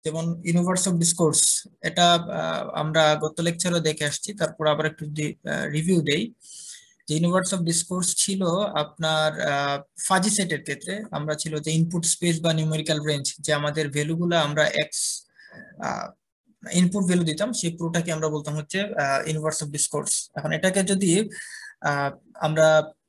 যেমন universe of discourse, এটা আমরা গত লেকচারও দেখে আসছি, তারপর আবার একটু রিভিউ দেই। যে ইউনিভার্স অফ ডিসকোর্স ছিল আপনার ফাজি সেটের ক্ষেত্রে আমরা ছিল যে ইনপুট স্পেস বা নিউমেরিক্যাল রেঞ্জ, যে আমাদের ভ্যালুগুলো আমরা এক্স ইনপুট ভ্যালু দিতাম, সেই পুরোটাকে আমরা বলতাম হচ্ছে ইউনিভার্স অফ ডিসকোর্স। এখন এটাকে যদি আমরা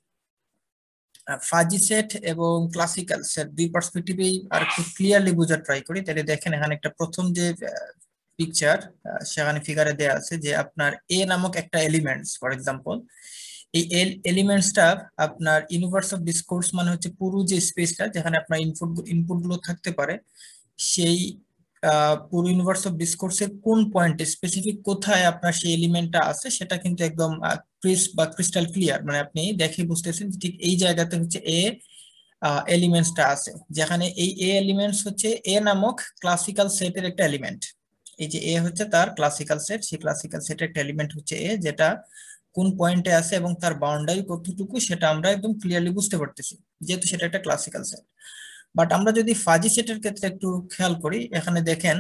ফাজি সেট এবং ক্লাসিক্যাল সেট দুই পার্সপেক্টিভেই আর একটু ক্লিয়ারলি বোঝার ট্রাই করি, তাহলে দেখেন এখানে একটা প্রথম যে পিকচার, সেখানে ফিগারে দেয়া আছে যে আপনার এ নামক একটা এলিমেন্টস, ফর এক্সাম্পল এই এলিমেন্টসটা আপনার ইউনিভার্স অফ ডিসকোর্স মানে হচ্ছে পুরো যে স্পেসটা যেখানে আপনার ইনপুট গুলো থাকতে পারে, সেই পুরো ইউনিভার্স অফ ডিসকোর্সের কোন পয়েন্টে স্পেসিফিক কোথায় আপনার সেই এলিমেন্টটা আছে সেটা কিন্তু একদম ক্রিস্প বা ক্রিস্টাল ক্লিয়ার, মানে আপনি দেখে বুঝতেছেন ঠিক এই জায়গাতে হচ্ছে এ এলিমেন্টসটা আছে, যেখানে এই এ এলিমেন্টস হচ্ছে এ নামক ক্লাসিক্যাল সেটের একটা এলিমেন্ট। এই যে এ হচ্ছে তার ক্লাসিক্যাল সেট, সেই ক্লাসিক্যাল সেটের একটা এলিমেন্ট হচ্ছে এ, যেটা কোন পয়েন্টে আছে এবং তার বাউন্ডারি কতটুকু সেটা আমরা একদম ক্লিয়ারলি বুঝতে পারতেছি, যেহেতু সেটা একটা ক্লাসিক্যাল সেট। বাট আমরা যদি ফাজি সেটের ক্ষেত্রে একটু খেয়াল করি, এখানে দেখেন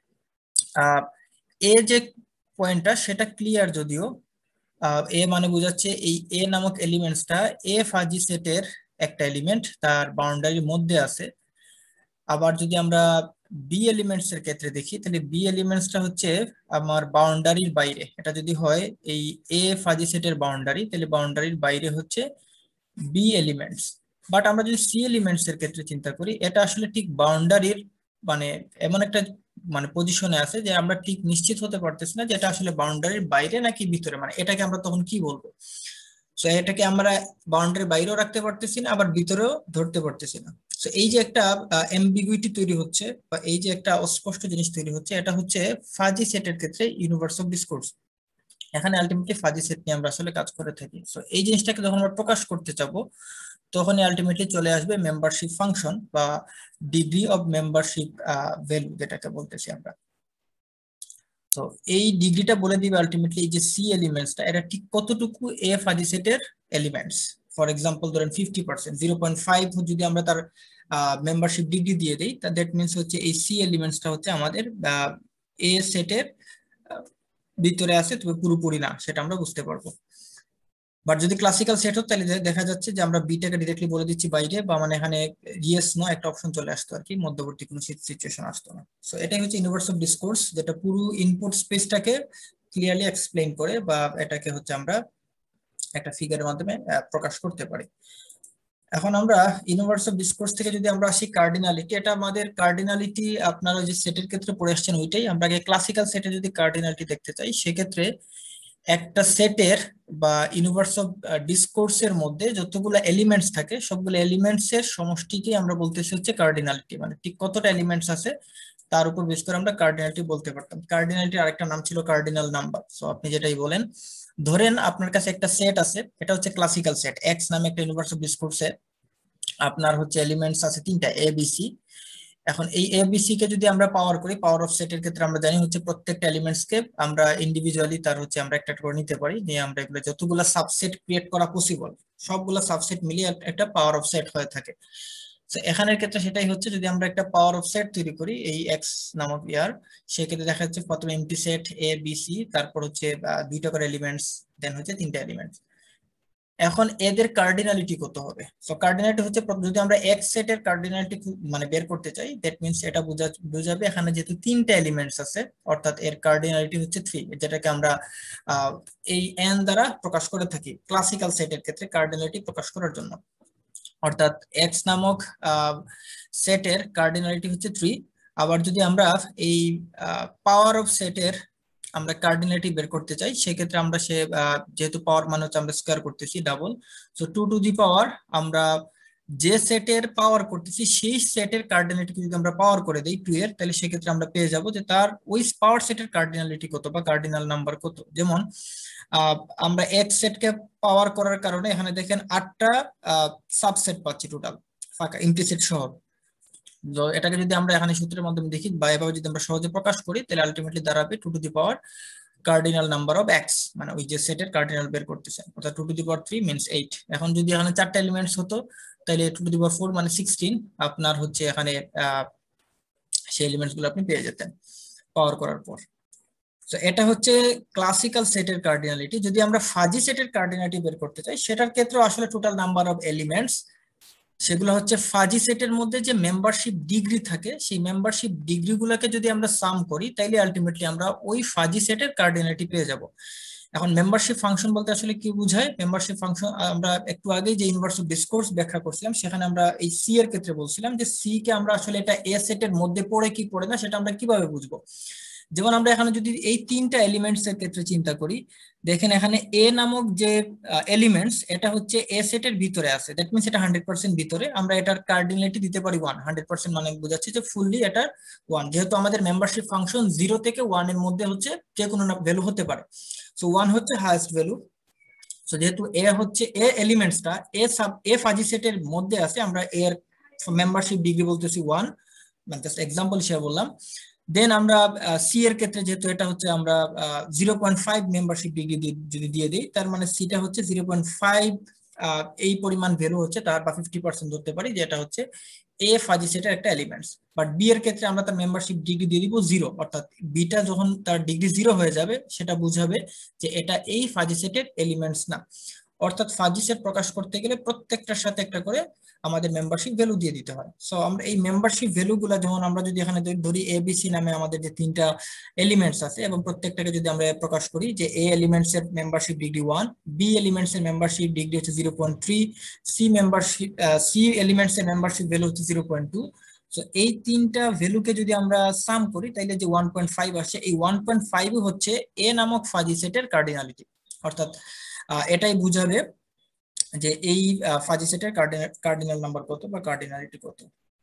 এ যে পয়েন্টটা সেটা ক্লিয়ার, যদিও এ মানে বোঝাচ্ছে এই এ নামক এলিমেন্টসটা এ ফাজি সেটের একটা এলিমেন্ট, তার বাউন্ডারির মধ্যে আছে। আবার যদি আমরা বি এলিমেন্টস এর ক্ষেত্রে দেখি, তাহলে বি এলিমেন্টসটা হচ্ছে আমার বাউন্ডারির বাইরে। এটা যদি হয় এই এ ফাজি সেটের বাউন্ডারি, তাহলে বাউন্ডারির বাইরে হচ্ছে বি এলিমেন্টস। বাট আমরা যদি সি এলিমেন্টস এর ক্ষেত্রে চিন্তা করি, এটা আসলে ঠিক বাউন্ডারির মানে এমন একটা মানে পজিশনে আছে যে আমরা ঠিক নিশ্চিত হতে পারতেছি না যে এটা আসলে বাউন্ডারির বাইরে নাকি ভিতরে, মানে এটাকে আমরা তখন কি বলবো। সো এটাকে আমরা বাউন্ডারির বাইরেও রাখতে পারতেছি না, আবার ভিতরেও ধরতে পারতেছি না। সো এই যে একটা এমবিগুইটি তৈরি হচ্ছে বা এই যে একটা অস্পষ্ট জিনিস তৈরি হচ্ছে, এটা হচ্ছে ফাজি সেটের ক্ষেত্রে ইউনিভার্স অফ ডিসকোর্স। এখানে আলটিমেটলি ফাজি সেট নিয়ে আমরা আসলে কাজ করে থাকি। সো এই জিনিসটাকে যখন আমরা প্রকাশ করতে চাবো, তখনই আলটিমেটলি চলে আসবে মেম্বারশিপ ফাংশন বা ডিগ্রি অফ মেম্বারশিপ ভ্যালু, যেটাকে বলতেছি আমরা। তো এই ডিগ্রিটা বলে দিবে আলটিমেটলি এই যে সি এলিমেন্টসটা এটা ঠিক কতটুকু এ ফাজি সেটের এলিমেন্টস। ফর এক্সাম্পল ধরেন 50%, 0.5 যদি আমরা তার মেম্বারশিপ ডিগ্রি দিয়ে দিই, তা দ্যাট মিনস হচ্ছে এই সি এলিমেন্টসটা হচ্ছে আমাদের এ সেটের ভিতরে আছে, তবে পুরোপুরি না, সেটা আমরা বুঝতে পারবো। বাট যদি ক্লাসিক্যাল সেট হতো তাহলে দেখা যাচ্ছে যে আমরা বিটাকে ডিরেক্টলি বলে দিচ্ছি বাইরে, বা মানে এখানে ইয়েস নো একটা অপশন চলে আসতো আর কি, মধ্যবর্তী কোনো সিচুয়েশন আসতো না। সো এটাই হচ্ছে ইউনিভার্স অফ ডিসকোর্স, যেটা পুরো ইনপুট স্পেসটাকে ক্লিয়ারলি এক্সপ্লেইন করে, বা এটাকে হচ্ছে আমরা একটা ফিগারের মাধ্যমে প্রকাশ করতে পারি। এখন আমরা ইউনিভার্স অফ ডিসকোর্স থেকে যদি আমরা আসি কার্ডিনালিটি, এটা আমাদের কার্ডিনালিটি আপনারা যে সেটের ক্ষেত্রে পড়ে আসছেন ওইটাই। আমরা আগে ক্লাসিক্যাল সেটে যদি কার্ডিনালিটি দেখতে চাই, সেক্ষেত্রে একটা সেটের বা ইউনিভার্স অফ ডিসকোর্সের মধ্যে যতগুলো এলিমেন্টস থাকে সবগুলো এলিমেন্টস এর সমষ্টিকে আমরা বলতেছি হচ্ছে কার্ডিনালিটি, মানে ঠিক কতটা এলিমেন্টস আছে তার উপর বেস করে আমরা কার্ডিনালিটি বলতে পারতাম। কার্ডিনালিটির আরেকটা নাম ছিল কার্ডিনাল নাম্বার। সো আপনি যেটাই বলেন, ধরেন আপনার কাছে একটা সেট আছে, এটা হচ্ছে ক্লাসিক্যাল সেট, এক্স নামে একটা ইউনিভার্স অফ ডিসকোর্সে আপনার হচ্ছে এলিমেন্টস আছে তিনটা এ বি সি। এখন এই এবিসি কে যদি আমরা পাওয়ার করি, পাওয়ার অফ সেটের ক্ষেত্রে আমরা জানি হচ্ছে প্রত্যেকটা এলিমেন্টস কে আমরা ইন্ডিভিজুয়ালি তার হচ্ছে আমরা একটা করে নিতে পারি, নিয়ে আমরা এগুলো যতগুলো সাবসেট ক্রিয়েট করা পসিবল সবগুলো সাবসেট মিলিয়ে একটা পাওয়ার অফ সেট হয়ে থাকে। তো এখানের ক্ষেত্রে সেটাই হচ্ছে, যদি আমরা একটা পাওয়ার অফ সেট তৈরি করি এই এক্স নামক ইয়ার, সেক্ষেত্রে দেখা যাচ্ছে প্রথমে empty set A B C, তারপর হচ্ছে দুইটা করে এলিমেন্টস, দেন হচ্ছে তিনটা এলিমেন্টস। এখন এদের কার্ডিনালিটি কত হবে? সো কার্ডিনালিটি হচ্ছে যদি আমরা এক্স সেটের কার্ডিনালিটি মানে বের করতে চাই, দ্যাট মিন্স এটা বোঝাবে এখানে যেহেতু তিনটা এলিমেন্টস আছে, অর্থাৎ এর কার্ডিনালিটি হচ্ছে 3, যেটাকে আমরা এই এন দ্বারা প্রকাশ করে থাকি ক্লাসিক্যাল সেটের ক্ষেত্রে কার্ডিনালিটি প্রকাশ করার জন্য। অর্থাৎ এক্স নামক সেটের কার্ডিনালিটি হচ্ছে 3। আবার যদি আমরা এই পাওয়ার অফ সেটের আমরা কার্ডিনালিটি বের করতে চাই, সেক্ষেত্রে আমরা যেহেতু পাওয়ার মানে হচ্ছে আমরা স্কয়ার করতেছি double, so 2 to the power আমরা যে সেটের পাওয়ার করতেছি সেই সেটের কার্ডিনালিটি যদি আমরা পাওয়ার করে দেই 2 এর, তাহলে সেক্ষেত্রে আমরা পেয়ে যাব যে তার ওই পাওয়ার সেটের কার্ডিনালিটি কত বা কার্ডিনাল নাম্বার কত। যেমন আমরা এক্স সেটকে পাওয়ার করার কারণে এখানে দেখেন 8টা সাবসেট পাচ্ছি টোটাল, ফাঁকা ইমপ্লিসিট সহ। এটাকে যদি আমরা এখানে সূত্রের মাধ্যমে দেখি বা এভাবে যদি আমরা সহজে প্রকাশ করি, তাহলে আলটিমেটলি দাঁড়াবে 2 to the power cardinal number of X, মানে ওই যে সেটের কার্ডিনাল বের করতেছেন, অর্থাৎ 2 টু দি পাওয়ার 3 মিন্স 8। এখন যদি এখানে 4টা এলিমেন্টস হতো, তাহলে 2 টু দি পাওয়ার 4 মানে 16 আপনার হচ্ছে এখানে সেই এলিমেন্টস গুলো আপনি পেয়ে যেতেন পাওয়ার করার পর। তো এটা হচ্ছে ক্লাসিক্যাল সেটের কার্ডিনালিটি। যদি আমরা ফাজি সেটের কার্ডিনালিটি বের করতে চাই, সেটার ক্ষেত্রে আসলে টোটাল নাম্বার অফ এলিমেন্টস সেগুলো হচ্ছে ফাজি সেটের মধ্যে যে মেম্বারশিপ ডিগ্রি থাকে, সেই মেম্বারশিপ ডিগ্রি গুলাকে যদি আমরা সাম করি, তাইলে আলটিমেটলি আমরা ওই ফাজি সেটের কার্ডিনালিটি পেয়ে যাব। এখন মেম্বারশিপ ফাংশন বলতে আসলে কি বোঝায়? মেম্বারশিপ ফাংশন আমরা একটু আগে যে ইউনিভার্সাল ডিসকোর্স ব্যাখ্যা করছিলাম, সেখানে আমরা এই সি এর ক্ষেত্রে বলছিলাম যে সি কে আমরা আসলে এটা এ সেটের মধ্যে পড়ে কি পড়ে না সেটা আমরা কিভাবে বুঝবো। যেমন আমরা এখানে যদি এই তিনটা এলিমেন্টস এর ক্ষেত্রে চিন্তা করি, দেখেন এখানে এ নামক যে এলিমেন্টস, এটা হচ্ছে এ সেটের ভিতরে আছে, দ্যাট মিনস এটা 100% ভিতরে। আমরা এটার কার্ডিনালিটি দিতে পারি 1, 100% মানে বোঝাচ্ছে যে ফুললি এটা 1, যেহেতু আমাদের মেম্বারশিপ ফাংশন 0 থেকে 1 এর মধ্যে হচ্ছে যে কোনো ভ্যালু হতে পারে। সো 1 হচ্ছে হাইয়েস্ট ভ্যালু। সো যেহেতু এ হচ্ছে এ এলিমেন্টসটা এ ফাজি সেটের মধ্যে আছে, আমরা এর মেম্বারশিপ ডিগ্রি বলতেছি 1, মানে জাস্ট এক্সাম্পল হিসেবে বললাম। দেন আমরা সি এর ক্ষেত্রে যেহেতু এটা হচ্ছে আমরা 0.5 মেম্বারশিপ ডিগ্রি যদি দিয়ে দিই, তার মানে সিটা হচ্ছে 0.5 এই পরিমাণ ভ্যালু হচ্ছে তার, বা 50% ধরতে পারি যে এটা হচ্ছে এ ফাজি সেটের একটা এলিমেন্টস। বাট বি এর ক্ষেত্রে আমরা তার মেম্বারশিপ ডিগ্রি দিয়ে দিব 0, অর্থাৎ বিটা যখন তার ডিগ্রি 0 হয়ে যাবে, সেটা বুঝাবে যে এটা এই ফাজি সেটের এলিমেন্টস না। অর্থাৎ ফাজি সেট প্রকাশ করতে গেলে প্রত্যেকটার সাথে একটা করে আমাদের মেম্বারশিপ ভ্যালু দিয়ে দিতে হয়। সো আমরা এই মেম্বারশিপ ভ্যালু গুলা, যেমন আমরা যদি এখানে ধরি এবিসি নামে আমাদের যে তিনটা এলিমেন্টস আছে, এবং প্রত্যেকটাকে যদি আমরা প্রকাশ করি যে এ এলিমেন্টস এর মেম্বারশিপ ডিগ্রি 1, বি এলিমেন্টস এর মেম্বারশিপ ডিগ্রি হচ্ছে 0.3, সি এলিমেন্টস এর মেম্বারশিপ ভ্যালু হচ্ছে 0.2। সো এই তিনটা ভ্যালুকে যদি আমরা সাম করি, তাইলে যে 1.5 আসে, এই 1.5 হচ্ছে এ নামক ফাজি সেটের কার্ডিনালিটি। অর্থাৎ এটাই বুঝাবে যে এই ফাজি সেটের কার্ডিনাল নাম্বার কত বা কার্ডিনালিটি কত।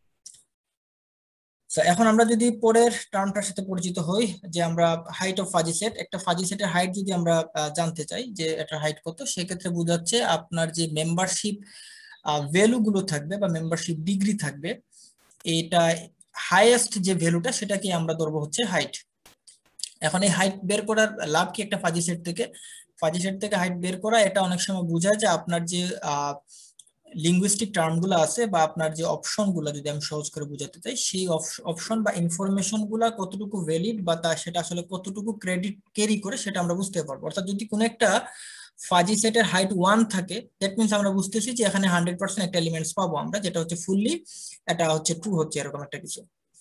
এখন আমরা যদি পরের টার্মটার সাথে পরিচিত হই, যে আমরা হাইট অফ ফাজি সেট, একটা ফাজি সেটের হাইট যদি আমরা জানতে চাই যে এটার হাইট কত, সেক্ষেত্রে বোঝাচ্ছে আপনার যে মেম্বারশিপ ভ্যালু গুলো থাকবে বা মেম্বারশিপ ডিগ্রি থাকবে, এটা হাইয়েস্ট যে ভ্যালুটা সেটাকে আমরা ধরবো হচ্ছে হাইট। এখন এই হাইট বের করার লাভ কি একটা ফাজি সেট থেকে? ফাজি সেট থেকে হাইট বের করা, এটা অনেক সময় বোঝায় যে আপনার যে লিঙ্গুইস্টিক টার্ম গুলো আছে বা আপনার যে অপশন গুলো, যদি আমি সহজ করে বোঝাতে চাই, সেই অপশন বা ইনফরমেশন গুলা কতটুকু ভ্যালিড বা তা সেটা আসলে কতটুকু ক্রেডিট ক্যারি করে, সেটা আমরা বুঝতে পারবো। অর্থাৎ যদি কোনো একটা ফাজি সেটের হাইট 1 থাকে, দ্যাট মিনস আমরা বুঝতেছি যে এখানে 100% একটা এলিমেন্টস পাবো আমরা, যেটা হচ্ছে ফুললি এটা হচ্ছে ট্রু হচ্ছে, এরকম একটা কিছু।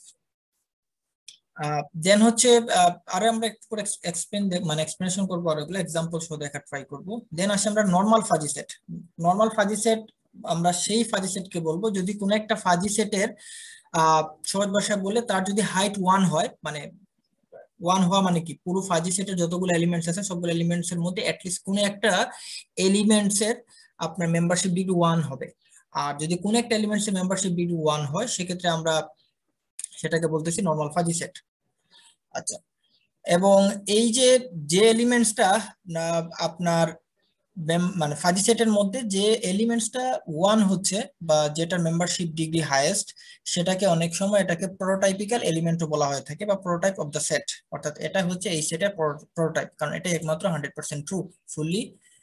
দেন হচ্ছে আরো আমরা একটু করে এক্সপ্লেনেশন করবো, আর এগুলো এক্সাম্পল সহ দেখার ট্রাই করবো। দেন আসে আমরা normal fuzzy set. Normal fuzzy set আমরা সেই ফাজি সেটকে বলবো যদি কোনো একটা ফাজি সেটের সহজ ভাষায় বলে তার যদি হাইট 1 হয়, মানে 1 হওয়া মানে কি, পুরো ফাজি সেটের যতগুলো এলিমেন্টস আছে সবগুলো এলিমেন্টস এর মধ্যে অ্যাটলিস্ট কোনো একটা এলিমেন্টস এর আপনার মেম্বারশিপ ডিগ্রি 1 হবে। আর যদি কোনো একটা এলিমেন্টস এর মেম্বারশিপ ডিগ্রি 1 হয়, সেক্ষেত্রে আমরা সেটাকে বলতেছি নর্মাল ফাজি সেট। আচ্ছা, এবং এই যে যে এলিমেন্টসটা আপনার মানে ফাজি সেটের মধ্যে যে এলিমেন্টসটা 1 হচ্ছে বা যেটার মেম্বারশিপ ডিগ্রি হাইয়েস্ট, সেটাকে অনেক সময় এটাকে প্রোটোটাইপিক্যাল এলিমেন্টও বলা হয়ে থাকে বা প্রোটোটাইপ অফ দ্য সেট। অর্থাৎ এটা হচ্ছে এই সেটের প্রোটোটাইপ, কারণ এটা একমাত্র 100% ট্রু, ফুললি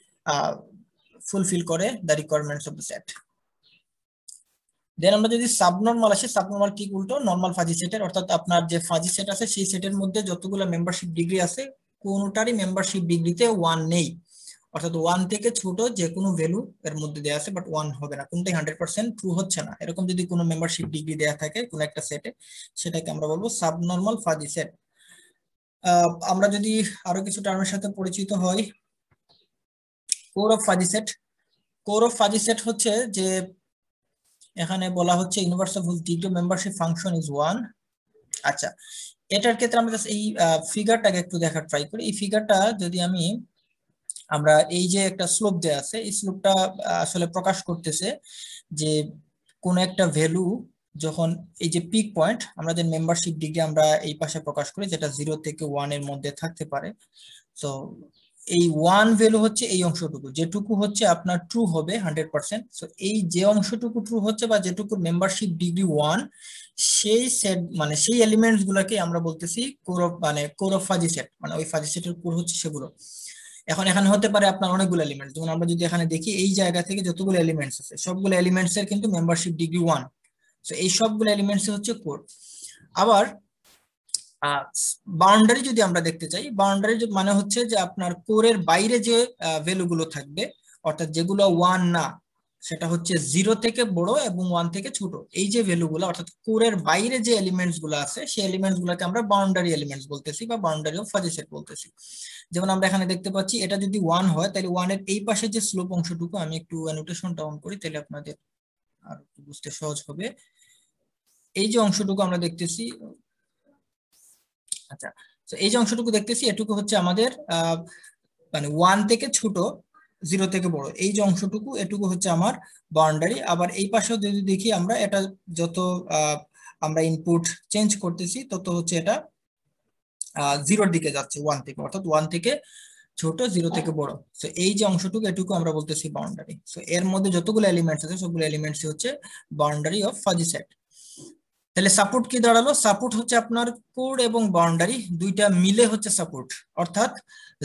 ফুলফিল করে the requirements of the set. Then আমরা যদি সাবনর্মাল আসি, সাবনর্মাল ঠিক উল্টো নর্মাল ফাজি সেটের, অর্থাৎ আপনার যে ফাজি সেট আছে সেই সেটের মধ্যে যতগুলো মেম্বারশিপ ডিগ্রি আছে, কোনোটারই মেম্বারশিপ ডিগ্রিতে 1 নেই। অর্থাৎ 1 থেকে ছোট যে কোনো ভ্যালু এর মধ্যে দেওয়া আছে, বাট 1 হবে না, কোনটাই 100% ট্রু হচ্ছে না। এরকম যদি কোনো মেম্বারশিপ ডিগ্রি দেওয়া থাকে কোনো একটা সেটে, সেটাকে আমরা বলবো সাবনর্মাল ফাজি সেট। আমরা যদি আরো কিছু টার্মের সাথে পরিচিত হই, core of fuzzy set. Core of fuzzy set হচ্ছে যে এখানে বলা হচ্ছে universal degree membership function is 1। আচ্ছা, এটার ক্ষেত্রে আমরা জাস্ট এই ফিগারটাকে একটু দেখার ট্রাই করি। এই ফিগারটা যদি আমরা এই যে একটা স্লোপ দেয়া আছে, এই স্লোপটা আসলে প্রকাশ করতেছে যে কোন একটা ভ্যালু যখন এই যে পিক পয়েন্ট, আমরা যে মেম্বারশিপ ডিগ্রি আমরা এই পাশে প্রকাশ করি, যেটা 0 থেকে 1 এর মধ্যে থাকতে পারে। তো এই 1 ভ্যালু হচ্ছে এই অংশটুকু, যেটুকু হচ্ছে আপনার ট্রু হবে 100%। সো এই যে অংশটুকু ট্রু হচ্ছে বা যেটুকু মেম্বারশিপ ডিগ্রি 1, সেই সেট মানে সেই এলিমেন্টস গুলাকে আমরা বলতেছি কোর অফ, মানে কোর অফ ফাজি সেট, মানে ওই ফাজি সেটের কোর হচ্ছে সেগুলো। এখন এখানে হতে পারে আপনার অনেকগুলো এলিমেন্টস, যেমন আমরা যদি এখানে দেখি এই জায়গা থেকে যতগুলো এলিমেন্টস আছে সবগুলো এলিমেন্টস এর কিন্তু মেম্বারশিপ ডিগ্রি 1। সো এই সবগুলো এলিমেন্টস হচ্ছে কোর। আবার বাউন্ডারি যদি আমরা দেখতে চাই, বাউন্ডারি মানে হচ্ছে যে আপনার কোরের বাইরে যে ভ্যালুগুলো থাকবে, অর্থাৎ যেগুলো 1 না, সেটা হচ্ছে 0 থেকে বড় এবং 1 থেকে ছোট, এই যে ভ্যালুগুলো অর্থাৎ কোরের বাইরে যে এলিমেন্টস গুলো আছে সেই এলিমেন্টস গুলোকে আমরা বাউন্ডারি এলিমেন্টস বলতেছি বা বাউন্ডারি অফ ফাজি সেট বলতেছি। যেমন আমরা এখানে দেখতে পাচ্ছি এটা যদি 1 হয় তাহলে 1 এর এই পাশে যে স্লোপ অংশটুকু, আমি একটু অ্যানোটেশনটা অন করি তাহলে আপনাদের আর একটু বুঝতে সহজ হবে। এই যে অংশটুকু আমরা দেখতেছি, আচ্ছা, তো এই যে অংশটুকু দেখতেছি এটুকু হচ্ছে আমাদের মানে 1 থেকে ছোট, 0 থেকে বড়, এই যে অংশটুকু এটুকু হচ্ছে আমার বাউন্ডারি। আবার এই পাশেও যদি দেখি আমরা, এটা যত আমরা ইনপুট চেঞ্জ করতেছি তত হচ্ছে এটা 0-র দিকে যাচ্ছে, 1 থেকে, অর্থাৎ 1 থেকে ছোট, 0 থেকে বড়। তো এই যে অংশটুকু এটুকু আমরা বলতেছি বাউন্ডারি। তো এর মধ্যে যতগুলো এলিমেন্টস আছে সবগুলো এলিমেন্টস হচ্ছে বাউন্ডারি অফ ফাজি সেট। তাহলে সাপোর্ট কি দাঁড়ালো? সাপোর্ট হচ্ছে আপনার কোড এবং বাউন্ডারি দুইটা মিলে হচ্ছে সাপোর্ট, অর্থাৎ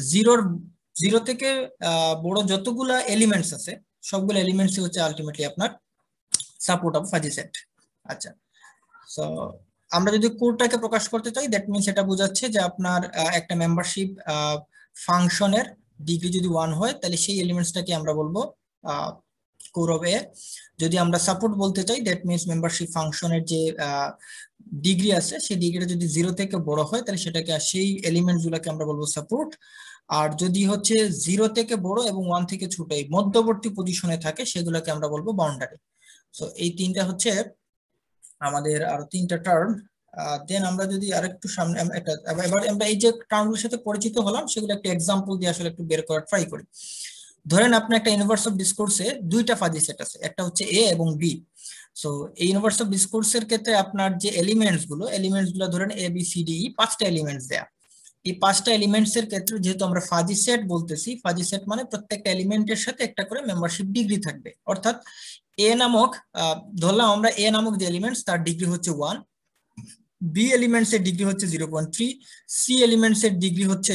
0 থেকে বড় যতগুলা এলিমেন্টস আছে সবগুলো এলিমেন্টসই হচ্ছে আলটিমেটলি আপনার সাপোর্ট অফ ফাজি সেট। আচ্ছা, সো আমরা যদি কোডটাকে প্রকাশ করতে চাই, দ্যাট মিনস এটা বোঝাচ্ছে যে আপনার একটা মেম্বারশিপ ফাংশনের ডিগ্রি যদি 1 হয় তাহলে সেই এলিমেন্টসটাকে আমরা বলবো কোর অফ এ। যদি আমরা সাপোর্ট বলতে চাই, দ্যাট মিনস মেম্বারশিপ ফাংশনের যে ডিগ্রি আছে সেই ডিগ্রিটা যদি 0 থেকে বড় হয় তাহলে সেটাকে, সেই এলিমেন্টস গুলোকে আমরা বলবো সাপোর্ট। আর যদি হচ্ছে 0 থেকে বড় এবং 1 থেকে ছোট এই মধ্যবর্তী পজিশনে থাকে সেগুলোকে আমরা বলবো বাউন্ডারি। সো এই তিনটা হচ্ছে আমাদের আরো তিনটা টার্ম। দেন আমরা যদি আরেকটু সামনে এবার আমরা এই যে টার্মগুলোর সাথে পরিচিত হলাম সেগুলো একটা এক্সাম্পল দিয়ে আসলে একটু বের করার ট্রাই করি। ধরেন আপনি একটা ইউনিভার্স অফ ডিসকোর্সে দুইটা ফাজি সেট আছে, একটা হচ্ছে এ এবং বি। সো এই ইউনিভার্স অফ ডিসকোর্সের ক্ষেত্রে আপনার যে এলিমেন্টস গুলো ধরেন A B C D E 5টা এলিমেন্টস দেয়া। এই 5টা এলিমেন্টস এর ক্ষেত্রে যেহেতু আমরা ফাজি সেট বলতেছি, ফাজি সেট মানে প্রত্যেকটা এলিমেন্টের সাথে একটা করে মেম্বারশিপ ডিগ্রি থাকবে। অর্থাৎ এ নামক ধরলাম আমরা এ নামক যে এলিমেন্টস তার ডিগ্রি হচ্ছে 1, বি এলিমেন্টস এর ডিগ্রি হচ্ছে 0.3, সি এলিমেন্টস এর ডিগ্রি হচ্ছে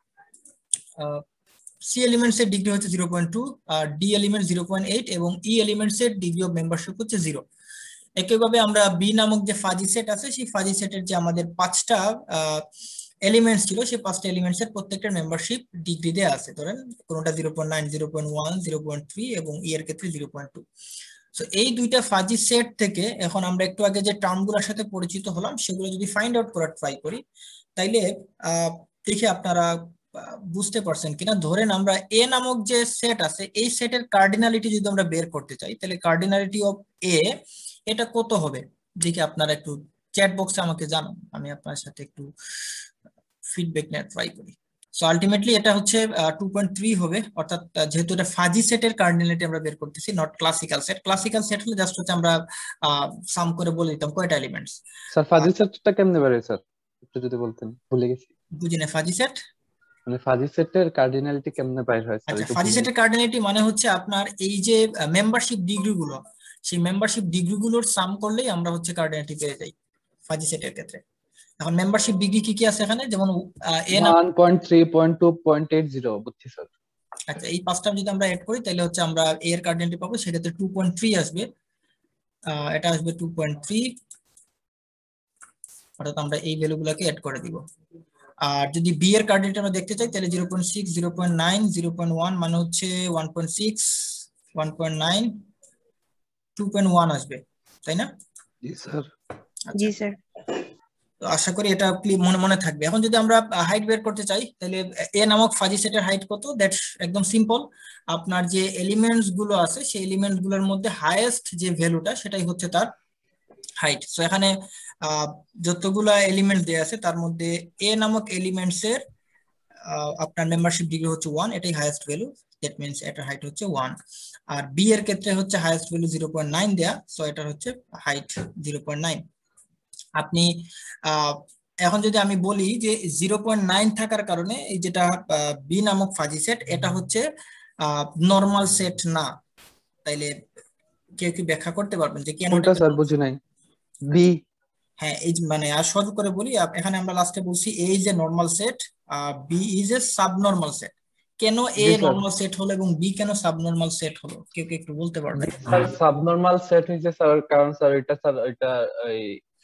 0.2, আর ডি এলিমেন্ট 0.8 এবং ই এলিমেন্টস এর ডিগ্রি অফ মেম্বারশিপ হচ্ছে 0। একইভাবে আমরা বি নামক যে ফাজি সেট আছে সেই ফাজি সেটের যে আমাদের 5টা এলিমেন্টস ছিল সেই 5টা এলিমেন্টস এর প্রত্যেকটা মেম্বারশিপ ডিগ্রি দেয়া আছে। ধরেন কোনটা 0.9, 0.1, 0.3 এবং ই এর ক্ষেত্রে 0.2। সো এই দুইটা ফাজি সেট থেকে এখন আমরা একটু আগে যে টার্মগুলোর সাথে পরিচিত হলাম সেগুলো যদি ফাইন্ড আউট করার ট্রাই করি তাইলে দেখি আপনারা বুঝতে পারছেন কিনা। ধরেন আমরা এ নামক যে সেট আছে এই সেটের কার্ডিনালিটি যদি আমরা বের করতে চাই তাহলে কার্ডিনালিটি অফ এ এটা কত হবে দেখি আপনারা একটু চ্যাট বক্সে আমাকে জানান, আমি আপনার সাথে একটু ফিডব্যাক নেওয়ার ট্রাই করি। সো আলটিমেটলি এটা হচ্ছে 2.3 হবে, অর্থাৎ যেহেতু এটা ফাজি সেটের কার্ডিনালিটি আমরা বের করতেছি, not classical set. Classical set হলে জাস্ট হচ্ছে আমরা সাম করে বলে দিতাম কয়টা এলিমেন্টস। স্যার ফাজি সেটটা কেমনে বের হয় স্যার, একটু যদি বলতেন, ভুলে গেছি। বুঝি না ফাজি সেট মানে ফাজি সেটের কার্ডিনালিটি কেমনে বাইর হয় স্যার, আচ্ছা, একটু ফাজি ভুলে সেটের গেছি। কার্ডিনালিটি মানে হচ্ছে আপনার এই যে মেম্বারশিপ ডিগ্রি গুলো, সেই মেম্বারশিপ ডিগ্রি গুলোর সাম করলেই আমরা হচ্ছে কার্ডিনালিটি পেয়ে যাই ফাজি সেটের ক্ষেত্রে। এখন মেম্বারশিপ ডিগ্রি কি কি আছে এখানে, যেমন এ নাম 1.3.2.80 বুঝছি স্যার। আচ্ছা, এই 5টা যদি আমরা এড করি তাহলে হচ্ছে আমরা এ এর কার্ডিনালিটি পাবো, সেক্ষেত্রে 2.3 আসবে। এটা আসবে 2.3, অর্থাৎ আমরা এই ভ্যালুগুলোকে এড করে দিব। আর যদি বি এর কার্ডিনালিটি আমরা দেখতে চাই তাহলে 0.6, 0.9, 0.1 মানে হচ্ছে 1.6, 1.9, 2.1 আসবে, তাই না? জি স্যার। আচ্ছা, তো আশা করি এটা মনে মনে থাকবে। এখন যদি আমরা হাইট বের করতে চাই তাহলে এ নামক ফাজি সেটের হাইট কত, দ্যাটস একদম সিম্পল। আপনার যে এলিমেন্টস গুলো আছে সেই এলিমেন্টস গুলোর মধ্যে হাইয়েস্ট যে ভ্যালুটা সেটাই হচ্ছে তার হাইট। সো এখানে যতগুলা এলিমেন্টস দেয়া আছে তার মধ্যে এ নামক এলিমেন্টস এর আপনার মেম্বারশিপ ডিগ্রি হচ্ছে 1, এটাই হাইয়েস্ট ভ্যালু, দ্যাট মিন্স এটার হাইট হচ্ছে 1। আর বি এর ক্ষেত্রে হচ্ছে হাইয়েস্ট ভ্যালু 0.9 দেয়া, সো এটার হচ্ছে হাইট 0.9। আপনি এখন যদি আমি বলি যে 0.9 থাকার কারণে এই যেটা বি নামক ফাজি সেট এটা হচ্ছে নরমাল সেট না, তাইলে কেউ কি ব্যাখ্যা করতে পারবেন যে কেন কোনটা স্যার, বুঝি নাই। বি। হ্যাঁ, এই মানে আর সহজ করে বলি, এখানে আমরা লাস্টে বলছি A is a normal set, B is a subnormal set. কেন এ জি স্যার। নরমাল সেট হলো এবং বি কেন সাবনরমাল সেট হলো, কেউ কি একটু বলতে পারবেন? স্যার সাবনরমাল সেট হইছে স্যার, কারণ স্যার এটা স্যার এটা এই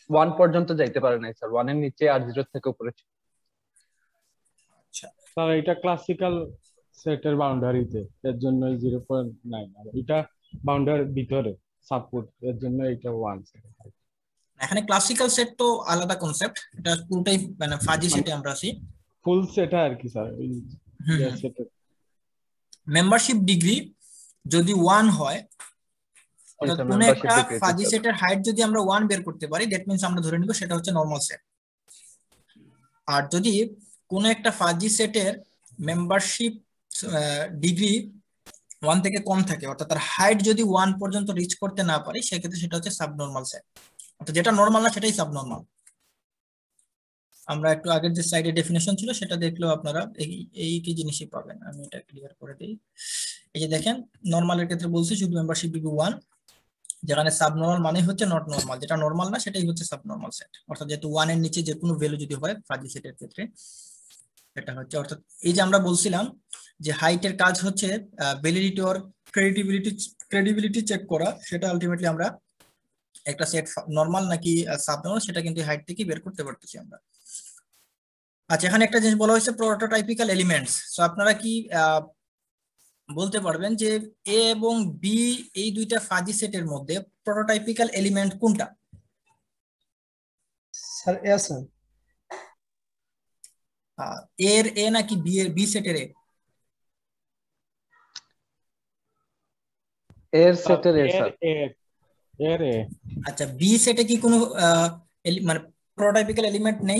1 পর্যন্ত যাইতে পারে নাই স্যার, 1 এর নিচে আর 0 থেকে উপরে ছিল। আচ্ছা স্যার এটা ক্লাসিক্যাল সেটের বাউন্ডারিতে, এর জন্য 0.9, আর এটা বাউন্ডারির ভিতরে সাপোর্ট, এর জন্য এটা 1 স্যার। এখানে ক্লাসিক্যাল সেট তো আলাদা কনসেপ্ট, এটা পুরোটাই মানে ফাজি সেটে আমরা আছি। ফুল সেট আর কি স্যার, এই সেটের মেম্বারশিপ ডিগ্রি যদি 1 হয়, অর্থাৎ কোন একটা ফাজি সেটের হাইট যদি আমরা 1 বের করতে পারি, দ্যাট মিন্স আমরা ধরে নিব সেটা হচ্ছে নরমাল সেট। আর যদি কোন একটা ফাজি সেটের মেম্বারশিপ ডিগ্রি 1 থেকে কম থাকে, অর্থাৎ তার হাইট যদি 1 পর্যন্ত রিচ করতে না পারে, সেক্ষেত্রে সেটা হচ্ছে সাবনর্মাল সেট। অর্থাৎ যেটা নরমাল না সেটাই সাবনর্মাল। আমরা একটু আগের যে স্লাইডে ডেফিনেশন ছিল সেটা দেখলেও আপনারা এই কি জিনিসই পাবেন। আমি এটা ক্লিয়ার করে দিই। এই যে দেখেন, নরমালের ক্ষেত্রে বলছি শুধু মেম্বারশিপ ডিগ্রি 1, যেখানে সাবনর্মাল মানে হচ্ছে নট নরমাল, যেটা নরমাল না সেটাই হচ্ছে সাবনর্মাল সেট। অর্থাৎ যেহেতু 1 এর নিচে যে কোনো ভ্যালু যদি হয় ফাজি সেটের ক্ষেত্রে এটা হচ্ছে, অর্থাৎ এই যে আমরা বলছিলাম যে হাইটের কাজ হচ্ছে ভ্যালিডিটি অর ক্রেডিবিলিটি চেক করা, সেটা আলটিমেটলি আমরা একটা সেট নরমাল নাকি সাবনর্মাল সেটা কিন্তু হাইট থেকে বের করতে পারতেছি আমরা। আচ্ছা, এখানে একটা জিনিস বলা হয়েছে প্রোটোটাইপিক্যাল এলিমেন্টস। সো আপনারা কি বলতে পারবেন যে এ এবং বি এই দুইটা ফাজি সেটের মধ্যে প্রোটোটাইপিক্যাল এলিমেন্ট কোনটা? Sir A sir. এর এ নাকি বি এর বি সেটের এ? এর সেটের এ স্যার। এর এ। আচ্ছা, বি সেটে কি কোনো মানে প্রোটোটাইপিক্যাল এলিমেন্ট নেই?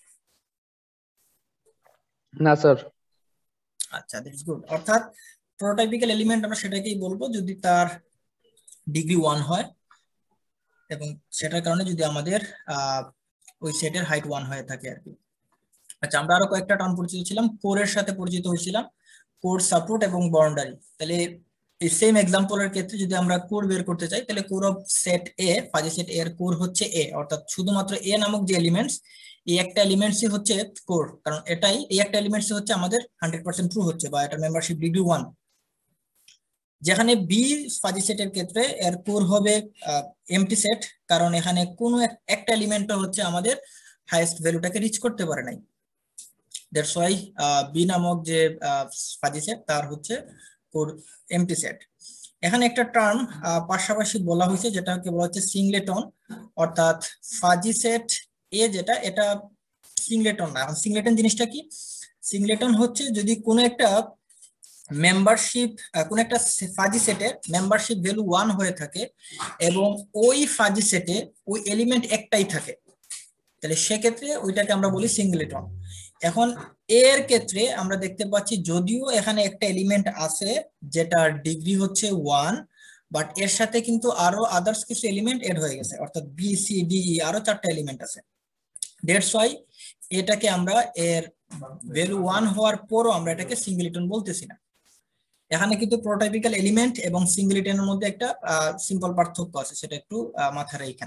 না স্যার। আচ্ছা, দ্যাটস গুড। অর্থাৎ প্রোটোটাইপিক্যাল এলিমেন্ট আমরা সেটাকেই বলবো যদি তার ডিগ্রি 1 হয় এবং সেটার কারণে যদি আমাদের ওই সেটের হাইট 1 হয়ে থাকে আর কি। আচ্ছা, আমরা আরো কয়েকটা টার্ম পরিচিত ছিলাম, কোরের সাথে পরিচিত হয়েছিলাম, কোর, সাপোর্ট এবং বাউন্ডারি। তাহলে এই সেম এক্সাম্পলের ক্ষেত্রে যদি আমরা কোর বের করতে চাই, তাহলে core of set A, fuzzy set এর কোর হচ্ছে এ, অর্থাৎ শুধুমাত্র এ নামক যে এলিমেন্টস, এই একটা এলিমেন্টসই হচ্ছে কোর, কারণ এটাই এই একটা এলিমেন্টসই হচ্ছে আমাদের 100% ট্রু হচ্ছে, বা এটা মেম্বারশিপ ডিগ্রি 1। যেখানে বি ফাজি সেটের ক্ষেত্রে এর কোর হবে এমটি সেট, কারণ এখানে কোনো একটা এলিমেন্টও হচ্ছে আমাদের হাইয়েস্ট ভ্যালুটাকে রিচ করতে পারে নাই। দ্যাটস ওয়াই বি নামক যে ফাজি সেট তার হচ্ছে কোর এমটি সেট। এখানে একটা টার্ম পাশাপাশি বলা হয়েছে যেটাকে বলা হচ্ছে সিংলেটন, অর্থাৎ ফাজি সেট এ যেটা, এটা সিংলেটন না। এখন সিংলেটন জিনিসটা কি? সিংলেটন হচ্ছে যদি কোনো একটা মেম্বারশিপ, কোন একটা ফাজি সেটের মেম্বারশিপ ভ্যালু 1 হয়ে থাকে এবং ওই ফাজি সেটে ওই এলিমেন্ট একটাই থাকে, তাহলে সেক্ষেত্রে ওইটাকে আমরা বলি সিংলেটন। এখন এর ক্ষেত্রে আমরা দেখতে পাচ্ছি যদিও এখানে একটা এলিমেন্ট আছে যেটার ডিগ্রি হচ্ছে 1, বাট এর সাথে কিন্তু আরো আদার্স কিছু এলিমেন্ট এড হয়ে গেছে, অর্থাৎ বি, সি, ডি, ই আরো 4টা এলিমেন্ট আছে। দ্যাটস ওয়াই এটাকে আমরা এর ভ্যালু 1 হওয়ার পরও আমরা এটাকে সিংলেটন বলতেছি না। এখানে কিন্তু প্রোটোটাইপিক্যাল এলিমেন্ট এবং সিংলেটনের মধ্যে একটা সিম্পল পার্থক্য আছে, সেটা একটু মাথায় রাখেন।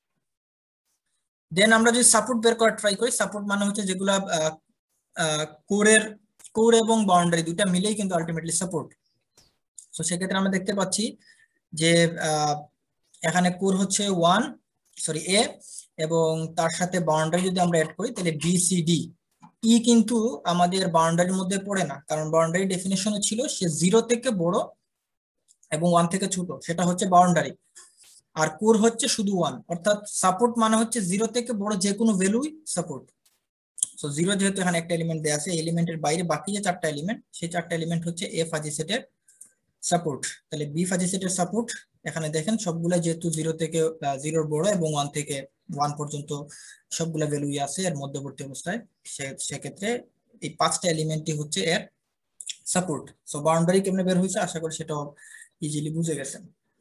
দেন আমরা যদি সাপোর্ট বের করার ট্রাই করি, সাপোর্ট মানে হচ্ছে যেগুলা কোর এবং বাউন্ডারি দুইটা মিলেই কিন্তু আলটিমেটলি সাপোর্ট। তো সেক্ষেত্রে আমরা দেখতে পাচ্ছি যে এখানে কোর হচ্ছে 1, সরি এ, এবং তার সাথে বাউন্ডারি যদি আমরা অ্যাড করি তাহলে বি, সি, ডি। ই কিন্তু আমাদের বাউন্ডারির মধ্যে পড়ে না, কারণ বাউন্ডারি ডেফিনেশনে ছিল সে 0 থেকে বড় এবং 1 থেকে ছোট, সেটা হচ্ছে বাউন্ডারি। আর কোর হচ্ছে শুধু 1, অর্থাৎ সাপোর্ট মানে হচ্ছে 0 থেকে বড় যে কোনো ভ্যালুই সাপোর্ট। সো 0 যেহেতু এখানে একটা এলিমেন্ট দেয়া আছে, এলিমেন্টের বাইরে বাকি যে 4টা এলিমেন্ট, সেই 4টা এলিমেন্ট হচ্ছে এ ফাজি সেটের সাপোর্ট। তাহলে বি ফাজি সেটের সাপোর্ট এখানে দেখেন সবগুলা যেহেতু 0 থেকে 0 বড় এবং 1 থেকে 1 পর্যন্ত সবগুলা ভ্যালুই আছে এর মধ্যবর্তী অবস্থায়, সেক্ষেত্রে এই 5টা এলিমেন্টই হচ্ছে এর সাপোর্ট। সো বাউন্ডারি কেমনে বের হয়েছে আশা করি সেটাও ইজিলি বুঝে গেছেন।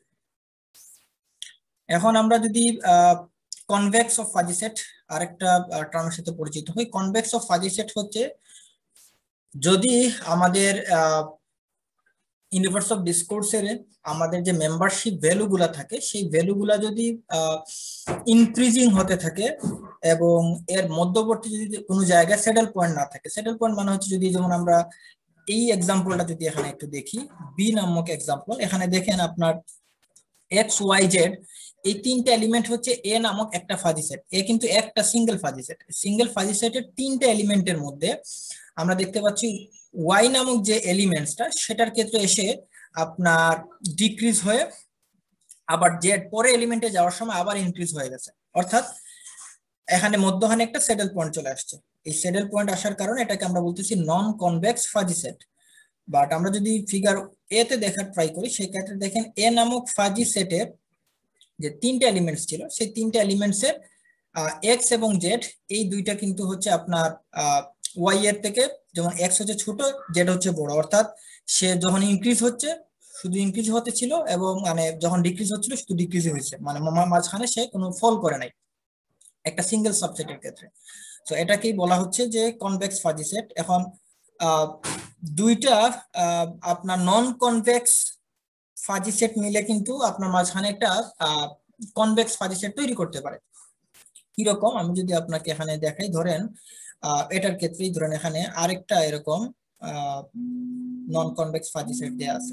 এখন আমরা যদি কনভেক্স অফ ফাজি সেট আরেকটা টার্মের সাথে পরিচিত হই। কনভেক্স অফ ফাজি সেট হচ্ছে যদি আমাদের ইউনিভার্স অফ ডিসকোর্সের আমাদের যে মেম্বারশিপ ভ্যালুগুলা থাকে সেই ভ্যালুগুলা যদি ইনক্রিজিং হতে থাকে এবং এর মধ্যবর্তী যদি কোনো জায়গায় সেটেল পয়েন্ট না থাকে। সেটেল পয়েন্ট মানে হচ্ছে যদি যেমন আমরা এই এক্সাম্পলটা যদি এখানে একটু দেখি, বি নামক এক্সাম্পল, এখানে দেখেন আপনার এক্স, ওয়াই, জেড এই তিনটা এলিমেন্ট হচ্ছে এ নামক একটা ফাজি সেট। এ কিন্তু একটা single fuzzy set. Single fuzzy সেটের তিনটা এলিমেন্টের মধ্যে আমরা দেখতে পাচ্ছি ওয়াই নামক যে এলিমেন্টসটা সেটার ক্ষেত্রে এসে আপনার ডিক্রিজ হয়ে আবার জেড পরে এলিমেন্টে যাওয়ার সময় আবার ইনক্রিজ হয়ে গেছে, অর্থাৎ এখানে মধ্যখানে একটা স্যাডেল পয়েন্ট চলে আসছে। এই স্যাডেল পয়েন্ট আসার কারণে এটাকে আমরা বলতেছি non convex fuzzy set. But আমরা যদি ফিগার এ তে দেখার ট্রাই করি সেক্ষেত্রে দেখেন এ নামক ফাজি সেটের যে তিনটা এলিমেন্টস ছিল সেই তিনটা এলিমেন্টসের এক্স এবং জেড এই দুইটা কিন্তু হচ্ছে আপনার ওয়াই এর থেকে, যেমন এক্স হচ্ছে ছোট জেড হচ্ছে বড়, অর্থাৎ সে যখন ইনক্রিজ হচ্ছে শুধু ইনক্রিজ হতে ছিল এবং মানে যখন ডিক্রিজ হচ্ছিল শুধু ডিক্রিজ হয়েছে, মানে মাঝখানে সে কোনো ফল করে নাই একটা সিঙ্গেল সাবসেটের ক্ষেত্রে। তো এটাকেই বলা হচ্ছে যে কনভেক্স ফাজি সেট। এখন দুইটা আপনার নন কনভেক্স ফাজি সেট মিলে কিন্তু আপনার মাঝখানে একটা কনভেক্স ফাজি সেট তৈরি করতে পারে। কিরকম আমি যদি আপনাকে এখানে দেখাই, ধরেন এটার ক্ষেত্রেই ধরেন এখানে আরেকটা এরকম নন কনভেক্স ফাজি সেট দেয়া আছে।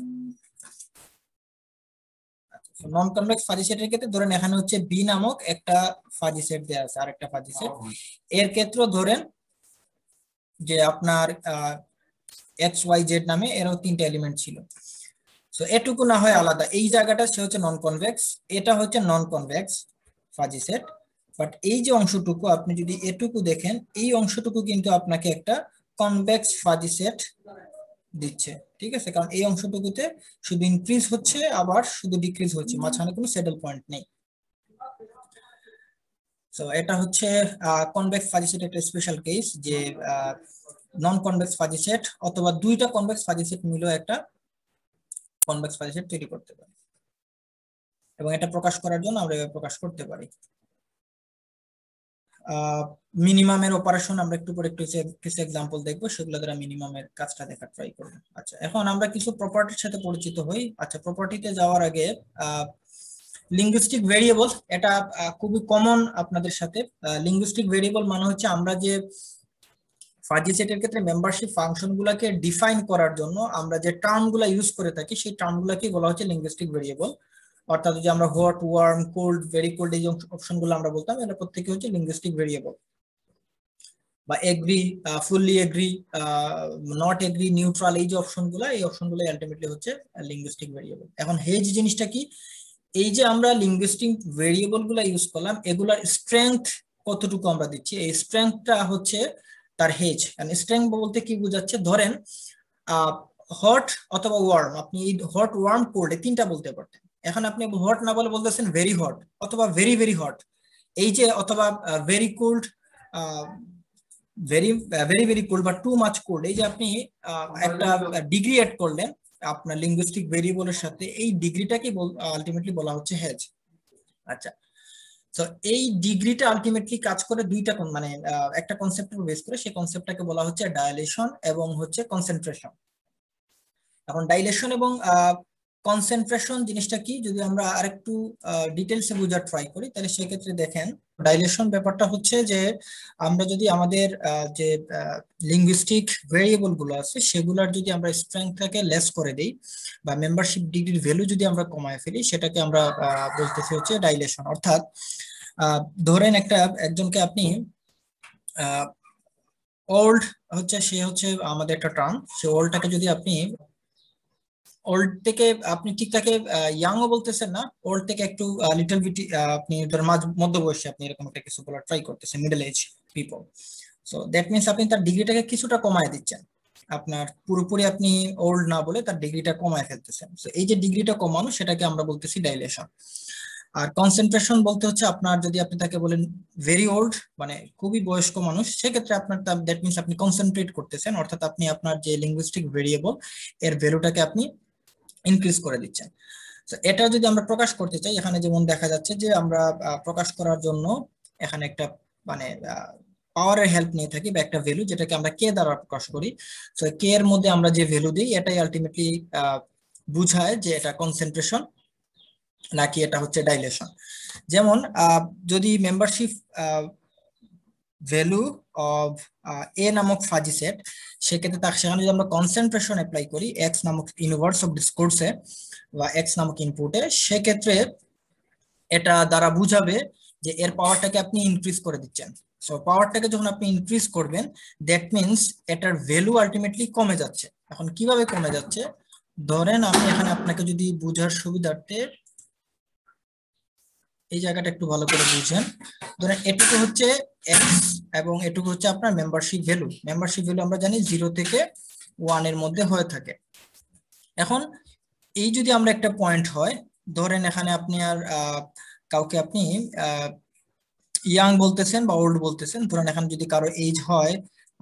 নন কনভেক্স ফাজি সেটের ক্ষেত্রে ধরেন এখানে হচ্ছে বি নামক একটা ফাজি সেট দেয়া আছে, আরেকটা ফাজি সেট। এর ক্ষেত্রে ধরেন যে আপনার এক্স ওয়াই জেড নামে এরও তিনটা এলিমেন্ট ছিল। সো এটুকু না হয় আলাদা, এই জায়গাটা সে হচ্ছে নন কনভেক্স, এটা হচ্ছে non convex fuzzy set. But এই যে অংশটুকু আপনি যদি এটুকু দেখেন, এই অংশটুকু কিন্তু আপনাকে একটা কনভেক্স ফাজি সেট দিচ্ছে, ঠিক আছে? কারণ এই অংশটুকুতে শুধু ইনক্রিজ হচ্ছে আবার শুধু ডিক্রিজ হচ্ছে, মাঝখানে কোনো সেটেল পয়েন্ট নেই। সো এটা হচ্ছে কনভেক্স ফাজি সেট একটা স্পেশাল কেস, যে নন কনভেক্স ফাজি সেট অথবা দুইটা কনভেক্স ফাজি সেট মিলেও একটা কনভেক্স ফাজি সেট তৈরি করতে পারি, এবং এটা প্রকাশ করার জন্য আমরা এভাবে প্রকাশ করতে পারি। মিনিমামের অপারেশন আমরা একটু পরে কিছু এক্সাম্পল দেখবো, সেগুলো দ্বারা মিনিমামের কাজটা দেখার ট্রাই করবো। আচ্ছা, এখন আমরা কিছু প্রপার্টির সাথে পরিচিত হই। আচ্ছা, প্রপার্টিতে যাওয়ার আগে লিঙ্গুইস্টিক ভেরিয়েবল, এটা খুবই কমন আপনাদের সাথে। লিঙ্গুইস্টিক ভেরিয়েবল মানে হচ্ছে আমরা যে ফাজি সেটের ক্ষেত্রে মেম্বারশিপ ফাংশন গুলাকে ডিফাইন করার জন্য আমরা যে টার্ম গুলা ইউজ করে থাকি সেই টার্ম গুলাকে বলা হচ্ছে লিঙ্গুইস্টিক ভেরিয়েবল। অর্থাৎ যে আমরা hot, warm, cold, very cold এই যে অপশন গুলো আমরা বলতাম, এটা প্রত্যেকই হচ্ছে লিঙ্গুইস্টিক ভেরিয়েবল। বা agree, fully agree, not agree, neutral, এই যে অপশন গুলো, এই অপশন গুলো আলটিমেটলি হচ্ছে লিঙ্গুইস্টিক ভেরিয়েবল। এখন হেজ জিনিসটা কি? এই যে আমরা লিঙ্গুইস্টিক ভেরিয়েবল গুলা ইউজ করলাম, এগুলার স্ট্রেংথ কতটুকু আমরা দিচ্ছি, এই স্ট্রেংথটা হচ্ছে তার হেজ। স্ট্রেংথ বলতে কি বোঝাচ্ছে? ধরেন হট অথবা ওয়ার্ম, আপনি এই হট, ওয়ার্ম, কোল্ড এই তিনটা বলতে পারতেন। এখন আপনি হট না বলে বলতেছেন ভেরি হট অথবা ভেরি ভেরি হট, এই যে, অথবা very cold, very very very cold বা টু মাচ কোল্ড, এই যে আপনি একটা ডিগ্রি এড করলেন আপনার লিঙ্গুইস্টিক ভেরিয়েবলের সাথে, এই ডিগ্রিটাকে আলটিমেটলি বলা হচ্ছে হেজ। আচ্ছা, তো এই ডিগ্রিটা আলটিমেটলি কাজ করে দুইটা, মানে একটা কনসেপ্টের বেস করে, সেই কনসেপ্টটাকে বলা হচ্ছে ডাইলেশন এবং হচ্ছে কনসেন্ট্রেশন। এখন ডাইলেশন এবং কনসেন্ট্রেশন জিনিসটা কি, যদি আমরা আরেকটু ডিটেলসে বোঝার ট্রাই করি, তাহলে সেক্ষেত্রে দেখেন ডাইলেশন ব্যাপারটা হচ্ছে যে আমরা যদি আমাদের যে লিঙ্গুইস্টিক ভেরিয়েবল গুলো আছে সেগুলোর যদি আমরা স্ট্রেংথটাকে লেস করে দেই বা মেম্বারশিপ ডিগ্রির ভ্যালু যদি আমরা কমায় ফেলি, সেটাকে আমরা বলতেছি হচ্ছে ডাইলেশন। অর্থাৎ ধরেন একজনকে আপনি ওল্ড হচ্ছে, সে হচ্ছে আমাদের একটা টার্ম, সে ওল্ডটাকে যদি আপনি ওল্ড থেকে আপনি ঠিক তাকে ইয়াংও বলতেছেন না, ওল্ড থেকে একটু লিটল বিট আপনি মধ্য বয়সী আপনি এরকম একটা কিছু বলার ট্রাই করতেছেন, middle age people. So that means আপনি তার ডিগ্রিটাকে কিছুটা কমায় দিচ্ছেন, আপনার পুরোপুরি আপনি ওল্ড না বলে তার ডিগ্রিটা কমায় ফেলতেছেন। সো এই যে ডিগ্রিটা কমানো, সেটাকে আমরা বলতেছি ডাইলেশন। আর কনসেন্ট্রেশন বলতে হচ্ছে আপনার, যদি আপনি তাকে বলেন ভেরি ওল্ড মানে খুবই বয়স্ক মানুষ, সেক্ষেত্রে আপনার দ্যাট মিনস আপনি কনসেন্ট্রেট করতেছেন, অর্থাৎ আপনি আপনার যে লিঙ্গুইস্টিক ভেরিয়েবল এর ভ্যালুটাকে আপনি ইনক্রিজ করে দিচ্ছেন। তো এটা যদি আমরা প্রকাশ করতে চাই, এখানে যেমন দেখা যাচ্ছে যে আমরা প্রকাশ করার জন্য এখানে একটা মানে পাওয়ারের হেল্প নিয়ে থাকি বা একটা ভ্যালু, যেটাকে আমরা কে দ্বারা প্রকাশ করি। তো কে এর মধ্যে আমরা যে ভ্যালু দিই, এটাই আলটিমেটলি বুঝায় যে এটা কনসেন্ট্রেশন নাকি এটা হচ্ছে ডাইলেশন। যেমন যদি মেম্বারশিপ ভ্যালু অফ এ নামক ফাজি সেট, সেক্ষেত্রে সেখানে যদি আমরা কনসেন্ট্রেশন অ্যাপ্লাই করি এক্স নামক ইউনিভার্স অফ ডিসকোর্সে বা এক্স নামক ইনপুটে, সেক্ষেত্রে এটা দ্বারা বুঝাবে যে এর পাওয়ারটাকে আপনি ইনক্রিজ করে দিচ্ছেন। সো পাওয়ারটাকে যখন আপনি ইনক্রিজ করবেন দ্যাট মিনস এটার ভ্যালু আলটিমেটলি কমে যাচ্ছে। এখন কিভাবে কমে যাচ্ছে, ধরেন আমি এখানে আপনাকে যদি বুঝার সুবিধার্থে এই জায়গাটা একটু ভালো করে বুঝেন। ধরেন এটুকু হচ্ছে এক্স এবং এটুকু হচ্ছে আপনার মেম্বারশিপ ভ্যালু। মেম্বারশিপ ভ্যালু আমরা জানি 0 থেকে 1 এর মধ্যে হয়ে থাকে। এখন এই যদি আমরা একটা পয়েন্ট হয়, ধরেন এখানে আপনি আর কাউকে আপনি ইয়াং বলতেছেন বা ওল্ড বলতেছেন, ধরেন এখানে যদি কারো এজ হয়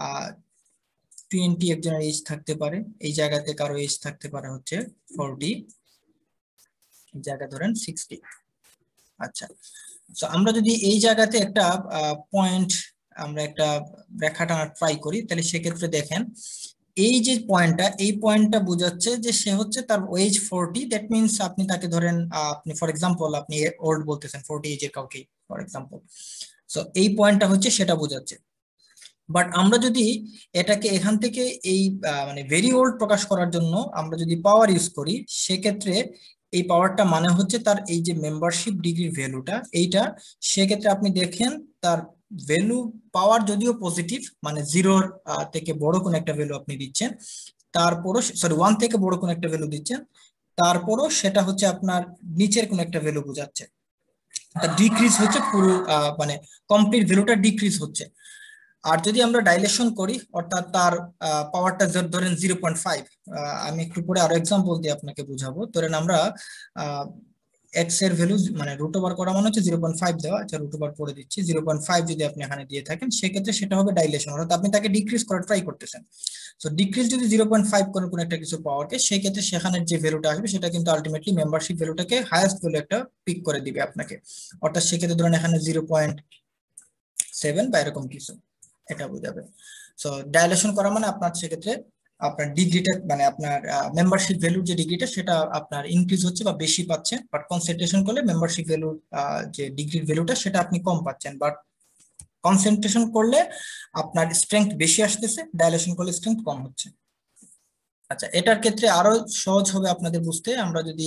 20, একজনের এজ থাকতে পারে, এই জায়গাতে কারো এজ থাকতে পারে হচ্ছে 40, এই জায়গা ধরেন 60। আচ্ছা, তো আমরা যদি এই জায়গাতে একটা পয়েন্ট, আমরা একটা রেখা টানার ট্রাই করি, তাহলে সেক্ষেত্রে দেখেন এই যে পয়েন্টটা, এই পয়েন্টটা বোঝাচ্ছে যে সে হচ্ছে তার এজ 40। দ্যাট মিনস আপনি তাকে ধরেন আপনি ফর এক্সাম্পল আপনি ওল্ড বলতেছেন 40 এজের কাউকে ফর এক্সাম্পল। সো এই পয়েন্টটা হচ্ছে সেটা বোঝাচ্ছে। বাট আমরা যদি এটাকে এখান থেকে এই মানে ভেরি ওল্ড প্রকাশ করার জন্য আমরা যদি পাওয়ার ইউজ করি, সেক্ষেত্রে এই পাওয়ারটা মানে হচ্ছে তার এই যে মেম্বারশিপ ডিগ্রির ভ্যালুটা এইটা, সেক্ষেত্রে আপনি দেখেন তার ভ্যালু পাওয়ার যদিও পজিটিভ, মানে 0 থেকে বড় কোন একটা ভ্যালু আপনি দিচ্ছেন, তারপরও সরি 1 থেকে বড় কোন একটা ভ্যালু দিচ্ছেন, তারপরও সেটা হচ্ছে আপনার নিচের কোন একটা ভ্যালু বোঝাচ্ছে। ডিক্রিজ হচ্ছে পুরো মানে কমপ্লিট ভ্যালুটা ডিক্রিজ হচ্ছে। আর যদি আমরা ডাইলেশন করি, অর্থাৎ তার পাওয়ারটা ধরেন 0.5, আমি একটু পরে আরো এক্সাম্পল দিয়ে আপনাকে বুঝাবো। ধরেন আমরা এক্স এর ভ্যালু মানে রুট ওভার করা মানে হচ্ছে 0.5 দেওয়া, আচ্ছা রুট ওভার করে দিচ্ছি 0.5 যদি আপনি এখানে দিয়ে থাকেন, সেক্ষেত্রে সেটা হবে ডাইলেশন, অর্থাৎ আপনি তাকে ডিক্রিজ করার ট্রাই করতেছেন। সো ডিক্রিজ যদি 0.5 করেন কোন একটা কিছু পাওয়ারকে, সেই ক্ষেত্রে সেখানের যে ভ্যালুটা আসবে সেটা কিন্তু আলটিমেটলি মেম্বারশিপ ভ্যালুটাকে হাইয়েস্ট ভ্যালু একটা পিক করে দিবে আপনাকে। অর্থাৎ সেক্ষেত্রে ধরেন এখানে 0.7 বা এরকম কিছু, এটা বোঝাবে। সো ডাইলেশন করা মানে আপনার সেক্ষেত্রে আপনার ডিগ্রিটা মানে আপনার মেম্বারশিপ ভ্যালুর যে ডিগ্রিটা সেটা আপনার ইনক্রিজ হচ্ছে বা বেশি পাচ্ছেন। বাট কনসেন্ট্রেশন করলে মেম্বারশিপ ভ্যালুর যে ডিগ্রির ভ্যালুটা সেটা আপনি কম পাচ্ছেন। বাট কনসেন্ট্রেশন করলে আপনার স্ট্রেংথ বেশি আসতেছে, ডাইলেশন করলে স্ট্রেংথ কম হচ্ছে। আচ্ছা, এটার ক্ষেত্রে আরো সহজ হবে আপনাদের বুঝতে, আমরা যদি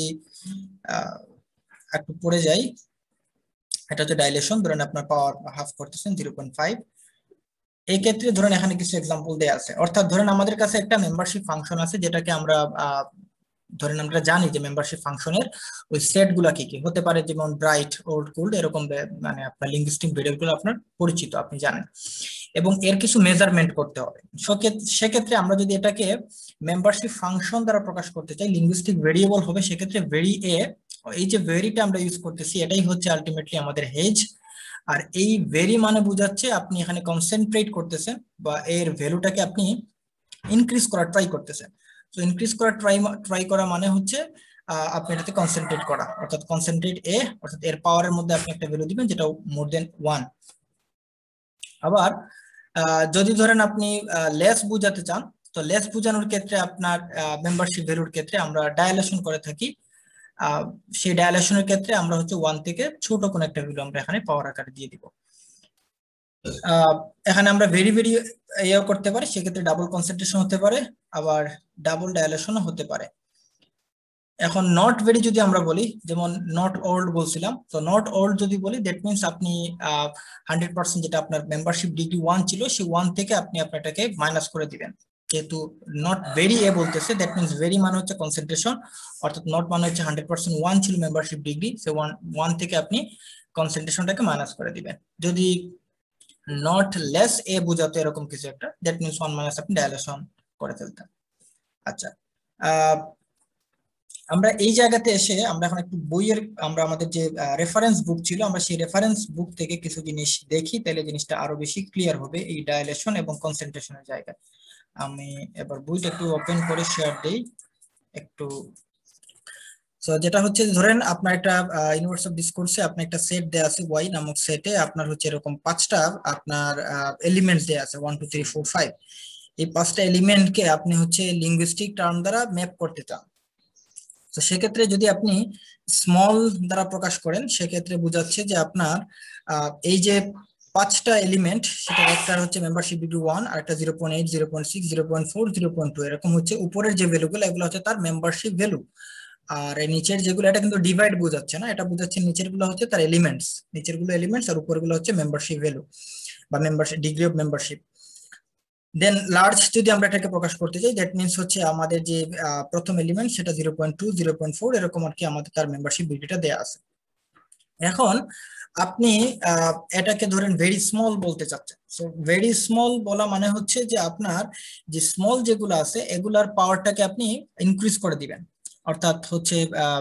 একটু পড়ে যাই। এটা হচ্ছে ডাইলেশন, ধরেন আপনার পাওয়ার হাফ করতেছেন 0.5। এই ক্ষেত্রে ধরেন এখানে কিছু এক্সাম্পল দেয়া আছে, অর্থাৎ ধরেন আমাদের কাছে একটা মেম্বারশিপ ফাংশন আছে যেটাকে আমরা ধরেন আমরা জানি যে মেম্বারশিপ ফাংশনের ওই সেট গুলা কি কি হতে পারে, যেমন ব্রাইট, ওল্ড, কুল্ড, এরকম মানে আপনার লিঙ্গুইস্টিক ভেরিয়েবল গুলো আপনার পরিচিত, আপনি জানেন, এবং এর কিছু মেজারমেন্ট করতে হবে। সেক্ষেত্রে আমরা যদি এটাকে মেম্বারশিপ ফাংশন দ্বারা প্রকাশ করতে চাই, লিঙ্গুইস্টিক ভেরিয়েবল হবে সেক্ষেত্রে ভেরি এ, এই যে ভেরিটা আমরা ইউজ করতেছি এটাই হচ্ছে আলটিমেটলি আমাদের হেজ। আর এই ভেরি মানে বোঝাচ্ছে আপনি এখানে কনসেন্ট্রেট করতেছেন বা এর ভ্যালুটাকে আপনি ইনক্রিজ করার ট্রাই করতেছেন। তো ইনক্রিজ করার ট্রাই করা মানে হচ্ছে আপনি এটাতে কনসেন্ট্রেট করা, অর্থাৎ কনসেন্ট্রেট এ, অর্থাৎ এর পাওয়ারের মধ্যে আপনি একটা ভ্যালু দিবেন যেটা মোর দেন 1। আবার যদি ধরেন আপনি লেস বোঝাতে চান, তো লেস বোঝানোর ক্ষেত্রে আপনার মেম্বারশিপ ভ্যালুর ক্ষেত্রে আমরা ডায়ালেশন করে থাকি। সেই ডায়ালেশনের ক্ষেত্রে আমরা হচ্ছে 1 থেকে ছোট কোন একটা ভ্যালু আমরা এখানে পাওয়ার আকারে দিয়ে দিব। এখানে আমরা ভেরি ভেরি ইয়ে করতে পারি, সেক্ষেত্রে ডাবল কনসেন্ট্রেশন হতে পারে, আবার ডাবল ডায়ালেশনও হতে পারে। এখন নট ভেরি যদি আমরা বলি, যেমন নট ওল্ড বলছিলাম, তো নট ওল্ড যদি বলি দ্যাট মিনস আপনি 100% যেটা আপনার মেম্বারশিপ ডিগ্রি 1 ছিল সেই 1 থেকে আপনি আপনাটাকে মাইনাস করে দিবেন। যেহেতু নট ভেরি এ বলতেছে, দ্যাট মিনস ভেরি মানে হচ্ছে কনসেন্ট্রেশন, অর্থাৎ নট মানে হচ্ছে 100% 1 ছিল মেম্বারশিপ ডিগ্রি, সে 1 থেকে আপনি কনসেন্ট্রেশনটাকে মাইনাস করে দিবেন। যদি নট লেস এ বোঝাতো এরকম কিছু একটা, দ্যাট মিনস 1 মাইনাস আপনি ডায়ালেশন করে ফেলতেন। আচ্ছা, আমরা এই জায়গাতে এসে আমরা এখন একটু বইয়ের, আমরা আমাদের যে রেফারেন্স বুক ছিল আমরা সেই রেফারেন্স বুক থেকে কিছু জিনিস দেখি, তাহলে জিনিসটা আরো বেশি ক্লিয়ার হবে এই ডায়ালেশন এবং কনসেন্ট্রেশনের জায়গায়। আমি এবার বইটা একটু ওপেন করে শেয়ার দেই একটু। সো যেটা হচ্ছে ধরেন আপনার একটা ইউনিভার্স অফ ডিসকোর্সে আপনার একটা সেট দেয়া আছে ওয়াই নামক সেটে, আপনার হচ্ছে এরকম 5টা আপনার এলিমেন্টস দেয়া আছে 1 2 3 4 5। এই 5টা এলিমেন্টকে আপনি হচ্ছে লিঙ্গুইস্টিক টার্ম দ্বারা ম্যাপ করতে চান। তো সেক্ষেত্রে যদি আপনি স্মল দ্বারা প্রকাশ করেন, সেক্ষেত্রে বোঝাচ্ছে যে আপনার এই যে 5টা এলিমেন্ট, সেটা একটা হচ্ছে মেম্বারশিপ ডিগ্রি 1, আর একটা 0.8 0.6 0.4 0.2, এরকম হচ্ছে উপরের যে ভ্যালুগুলো এগুলো হচ্ছে তার মেম্বারশিপ ভ্যালু। আর এই নিচের যেগুলো এটা কিন্তু ডিভাইড বোঝাচ্ছে না, এটা বোঝাচ্ছে নিচের গুলো হচ্ছে তার এলিমেন্টস, নিচের গুলো এলিমেন্টস আর উপর গুলো হচ্ছে মেম্বারশিপ ভ্যালু বা membership degree of membership. Then large যদি আমরা এটাকে প্রকাশ করতে চাই, দ্যাট মিনস হচ্ছে আমাদের যে প্রথম এলিমেন্ট সেটা 0.2 0.4 এরকম আর কি আমাদের তার মেম্বারশিপ ডিগ্রিটা দেয়া আছে। এখন আপনি এটাকে ধরেন ভেরি স্মল বলতে চাচ্ছেন। সো ভেরি স্মল বলা মানে হচ্ছে যে আপনার যে স্মল যেগুলো আছে এগুলার পাওয়ারটাকে আপনি ইনক্রিজ করে দিবেন, অর্থাৎ হচ্ছে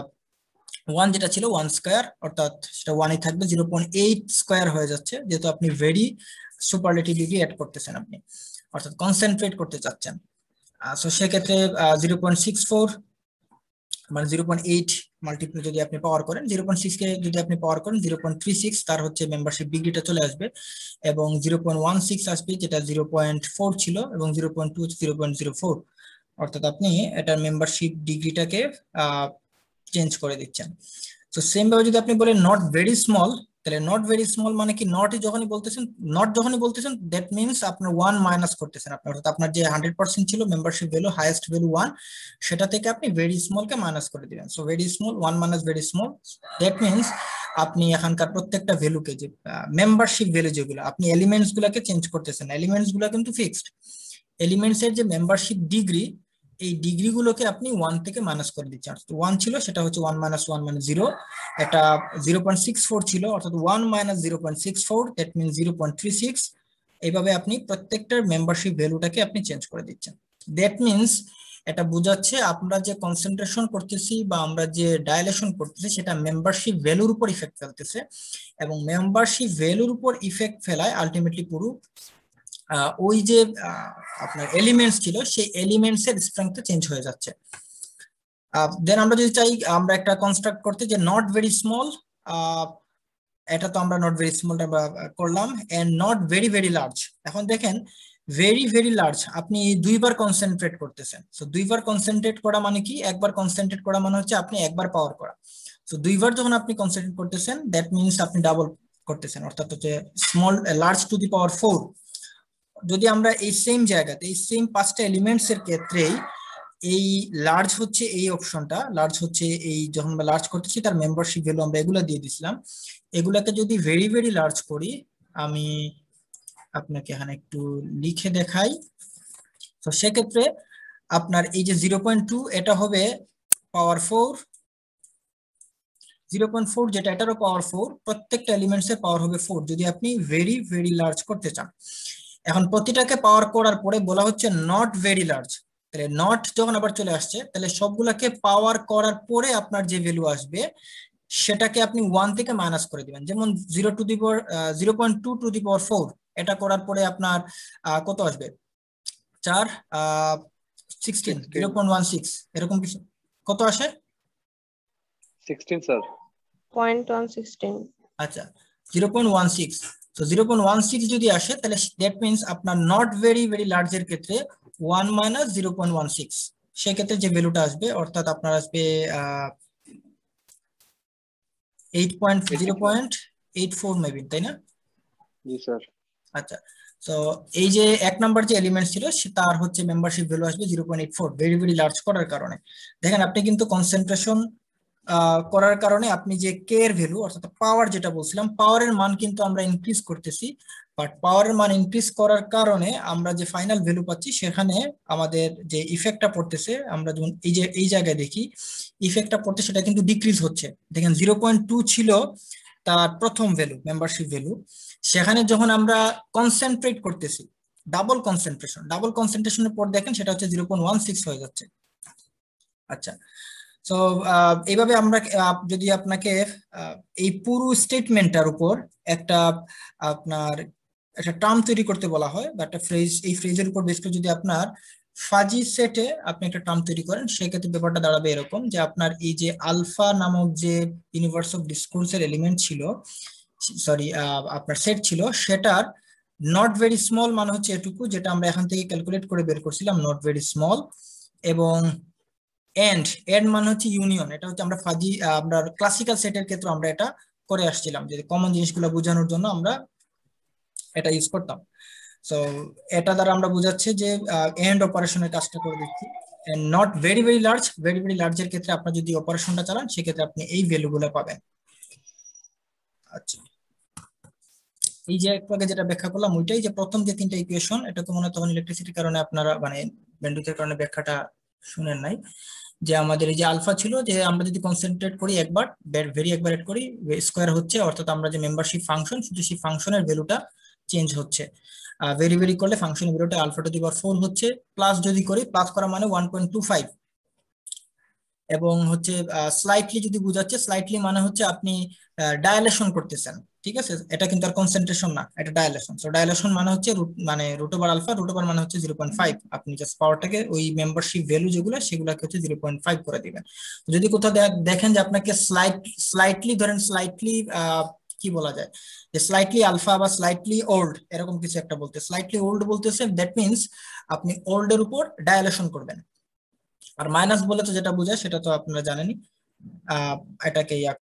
1 যেটা ছিল 1 স্কয়ার, অর্থাৎ সেটা 1ই থাকবে, 0.8 স্কয়ার হয়ে যাচ্ছে যেহেতু আপনি ভেরি সুপারলেটিভ ডিগ্রি অ্যাড করতেছেন আপনি, অর্থাৎ কনসেন্ট্রেট করতে চাচ্ছেন। সো সেক্ষেত্রে 0.64 মানে 0.8 মাল্টিপ্লাই যদি আপনি পাওয়ার করেন, 0.6 কে যদি আপনি পাওয়ার করেন 0.36 তার হচ্ছে মেম্বারশিপ ডিগ্রিটা চলে আসবে, এবং 0.16 আসবে যেটা 0.4 ছিল, এবং 0.2 0.04, অর্থাৎ আপনি এটার মেম্বারশিপ ডিগ্রিটাকে চেঞ্জ করে দিচ্ছেন। তো সেম ভাবে যদি আপনি বলেন নট ভেরি স্মল, তাহলে নট ভেরি স্মল মানে কি নট যখনই বলতেছেন দ্যাট মিনস আপনার 1 মাইনাস করতেছেন আপনি, অর্থাৎ আপনার যে 100% ছিল মেম্বারশিপ ভ্যালু হাইয়েস্ট ভ্যালু 1, সেটা থেকে আপনি ভেরি স্মল কে মাইনাস করে দিবেন। So very small 1 minus very small, that means আপনি এখানকার প্রত্যেকটা ভ্যালুকে যে মেম্বারশিপ ভ্যালু যেগুলো আপনি এলিমেন্টস গুলাকে চেঞ্জ করতেছেন, এলিমেন্টস গুলা কিন্তু ফিক্সড, এলিমেন্টস এর যে মেম্বারশিপ ডিগ্রি এই ডিগ্রি গুলোকে আপনি 1 থেকে মাইনাস করে দিচ্ছেন। 1 ছিল সেটা হচ্ছে 1 মাইনাস 1 মানে 0, এটা 0.64 ছিল অর্থাৎ 1 মাইনাস 0.64 দ্যাট মিনস 0.36, এইভাবে আপনি প্রত্যেকটার মেম্বারশিপ ভ্যালুটাকে আপনি চেঞ্জ করে দিচ্ছেন। দ্যাট মিনস এটা বোঝাচ্ছে আমরা যে কনসেন্ট্রেশন করতেছি বা আমরা যে ডাইলেশন করতেছি সেটা মেম্বারশিপ ভ্যালুর উপর ইফেক্ট ফেলতেছে, এবং মেম্বারশিপ ভ্যালুর উপর ইফেক্ট ফেলায় আলটিমেটলি পুরো ওই যে আপনার এলিমেন্টস ছিল সেই এলিমেন্টস এর স্ট্রেংথ চেঞ্জ হয়ে যাচ্ছে। দেন আমরা যদি চাই আমরা একটা কনস্ট্রাক্ট করতে যে নট ভেরি স্মল, এটা তো আমরা নট ভেরি স্মলটা করলাম, and not very very large. এখন দেখেন ভেরি ভেরি লার্জ আপনি দুইবার কনসেন্ট্রেট করতেছেন। সো দুইবার কনসেন্ট্রেট করা মানে কি, একবার কনসেন্ট্রেট করা মানে হচ্ছে আপনি একবার পাওয়ার করা। সো দুইবার যখন আপনি কনসেন্ট্রেট করতেছেন দ্যাট মিনস আপনি ডাবল করতেছেন, অর্থাৎ হচ্ছে small large to the power 4। যদি আমরা এই সেম জায়গাতে এই সেম 5টা এলিমেন্টস এর ক্ষেত্রেই এই লার্জ হচ্ছে এই অপশনটা, লার্জ হচ্ছে এই যখন আমরা লার্জ করতেছি তার মেম্বারশিপ ভ্যালু আমরা এগুলা দিয়ে দিছিলাম, এগুলাকে যদি ভেরি ভেরি লার্জ করি, আমি আপনাকে এখানে একটু লিখে দেখাই। তো সেক্ষেত্রে আপনার এই যে 0.2 এটা হবে পাওয়ার 4, 0.4 যেটা এটারও পাওয়ার 4, প্রত্যেকটা এলিমেন্টস এর পাওয়ার হবে 4 যদি আপনি ভেরি ভেরি লার্জ করতে চান। এখন প্রতিটাকে পাওয়ার করার পরে বলা হচ্ছে নট ভেরি লার্জ, তাহলে নট যখন আবার চলে আসছে তাহলে সবগুলাকে পাওয়ার করার পরে আপনার যে ভ্যালু আসবে সেটাকে আপনি 1 থেকে মাইনাস করে দিবেন। যেমন 0.2 টু দি পাওয়ার 4 এটা করার পরে আপনার কত আসবে, 4 16 0.16 এরকম কিছু, কত আসে 16 স্যার 0.116। আচ্ছা 0.16। তো 0.16 যদি আসে তাহলে দ্যাট মিনস আপনার নট ভেরি ভেরি লার্জ এর ক্ষেত্রে 1 মাইনাস 0.16 সেক্ষেত্রে যে ভ্যালুটা আসবে অর্থাৎ আপনার আসবে 0.84 মেবি, তাই না? জি স্যার। আচ্ছা, তো এই যে এক নাম্বার যে এলিমেন্ট ছিল তার হচ্ছে মেম্বারশিপ ভ্যালু আসবে 0.84 ভেরি ভেরি লার্জ করার কারণে। দেখেন আপনি কিন্তু কনসেন্ট্রেশন করার কারণে আপনি যে কে এর ভ্যালু অর্থাৎ পাওয়ার যেটা বলছিলাম পাওয়ারের মান কিন্তু আমরা ইনক্রিজ করতেছি, বাট পাওয়ারের মান ইনক্রিজ করার কারণে আমরা যে ফাইনাল ভ্যালু পাচ্ছি সেখানে আমাদের যে ইফেক্টটা পড়তেছে আমরা যখন এই জায়গায় দেখি ইফেক্টটা পড়তে সেটা কিন্তু ডিক্রিজ হচ্ছে। দেখেন 0.2 ছিল তার প্রথম ভ্যালু মেম্বারশিপ ভ্যালু, সেখানে যখন আমরা কনসেন্ট্রেট করতেছি ডাবল কনসেন্ট্রেশনের পর দেখেন সেটা হচ্ছে 0.16 হয়ে যাচ্ছে। আচ্ছা, তো এইভাবে আমরা যদি আপনাকে এই পুরো স্টেটমেন্টটার উপর একটা আপনার একটা টার্ম তৈরি করতে বলা হয় বা একটা ফ্রেজ, এই ফ্রেজের উপর বেস করে যদি আপনার ফাজি সেটে আপনি একটা টার্ম তৈরি করেন সেক্ষেত্রে ব্যাপারটা দাঁড়াবে এরকম যে আপনার এই যে আলফা নামক যে ইউনিভার্স অফ ডিসকোর্সের এলিমেন্ট ছিল, সরি আপনার সেট ছিল, সেটার নট ভেরি স্মল মানে হচ্ছে এটুকু যেটা আমরা এখান থেকে ক্যালকুলেট করে বের করছিলাম নট ভেরি স্মল, এবং এন্ড মানে হচ্ছে ইউনিয়ন, এটা হচ্ছে আমরা ফাজি আমরা ক্লাসিক্যাল সেটের ক্ষেত্রে আমরা এটা করে আসছিলাম যে কমন জিনিসগুলো বোঝানোর জন্য আমরা এটা ইউজ করতাম। সো এটা দ্বারা আমরা বোঝাচ্ছি যে এন্ড অপারেশনের কাজটা করে দিচ্ছি। Not very very large. Very very লার্জের ক্ষেত্রে আপনার যদি অপারেশনটা চালান সেক্ষেত্রে আপনি এই ভ্যালুগুলো পাবেন। আচ্ছা, এই যে একটু আগে যেটা ব্যাখ্যা করলাম ওইটাই, যে প্রথম যে তিনটা ইকুয়েশন, এটা তো মনে হয় তখন ইলেকট্রিসিটির কারণে আপনারা মানে ব্যান্ডউইথের কারণে ব্যাখ্যাটা শুনেন নাই। যে আমাদের এই যে আলফা ছিল, যে আমরা যদি কনসেন্ট্রেট করি একবার, ভেরি একবার এড করি, স্কোয়ার হচ্ছে, অর্থাৎ আমরা যে মেম্বারশিপ ফাংশন, শুধু সেই ফাংশনের ভ্যালুটা চেঞ্জ হচ্ছে। ভেরি ভেরি করলে ফাংশনের ভ্যালুটা আলফা টু দি পাওয়ার 4 হচ্ছে। প্লাস যদি করি, প্লাস করা মানে 1.25। এবং হচ্ছে স্লাইটলি যদি বোঝাচ্ছে, স্লাইটলি মানে হচ্ছে আপনি ডায়ালেশন করতেছেন, ঠিক আছে? এটা কিন্তু আর কনসেন্ট্রেশন না, এটা ডায়ালেশন। সো ডায়ালেশন মানে হচ্ছে মানে root over alpha, root over মানে হচ্ছে 0.5। আপনি জাস্ট পাওয়ারটাকে ওই মেম্বারশিপ ভ্যালু যেগুলো সেগুলোকে হচ্ছে 0.5 করে দিবেন। যদি কোথাও দেখেন যে আপনাকে স্লাইটলি ধরেন, স্লাইটলি কি বলা যায়, যে স্লাইটলি আলফা বা স্লাইটলি ওল্ড এরকম কিছু একটা বলতে, স্লাইটলি ওল্ড বলতেছে, দ্যাট মিনস আপনি ওল্ড এর উপর ডায়ালেশন করবেন। আর মাইনাস বলে তো যেটা বোঝায় সেটা তো আপনারা জানেনই, এটাকে ইয়া